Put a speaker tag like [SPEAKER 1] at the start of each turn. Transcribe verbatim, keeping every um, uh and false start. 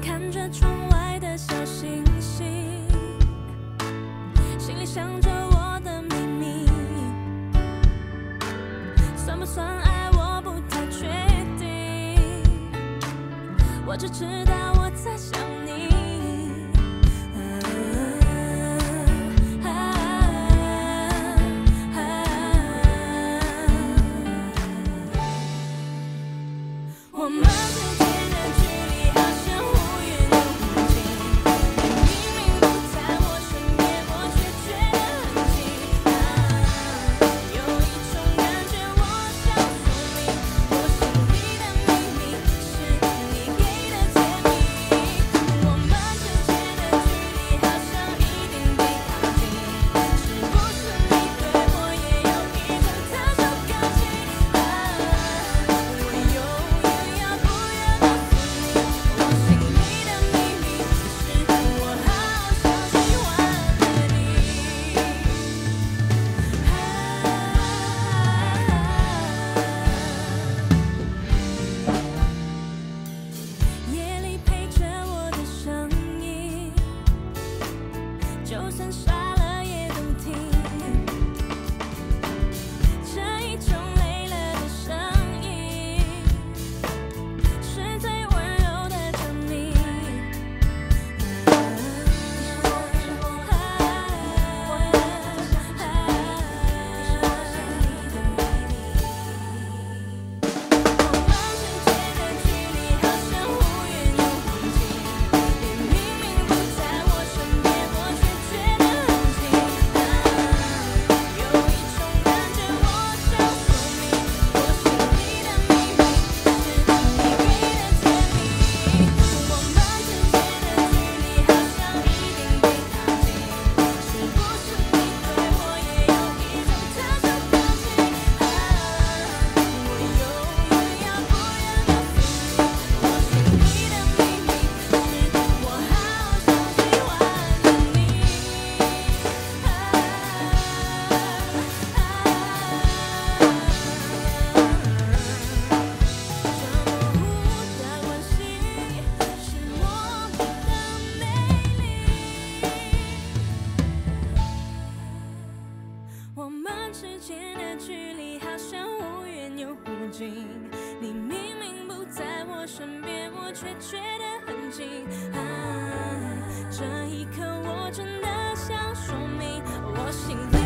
[SPEAKER 1] 看着窗外的小星星，心里想着我的秘密，算不算爱我不太确定，我只知道我在想你。 我们之间的距离好像忽远又忽近，你明明不在我身边，我却觉得很近。啊，有一种感觉，我想说明，我心里的秘密是你给的甜蜜。我们之间的距离好像一点点靠近，是不是你对我也有一种特殊感情？啊，我有。 就算傻了也动听，这一种累了的声音，是最温柔的证明。我们之间的距离好像忽远又忽近，你明明不在我身边，我却觉得很近。啊，这一刻我真的想说明，我心里。